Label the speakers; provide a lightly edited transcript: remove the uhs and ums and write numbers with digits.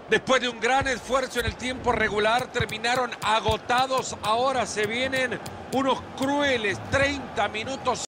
Speaker 1: Después de un gran esfuerzo en el tiempo regular, terminaron agotados. Ahora se vienen unos crueles 30 minutos.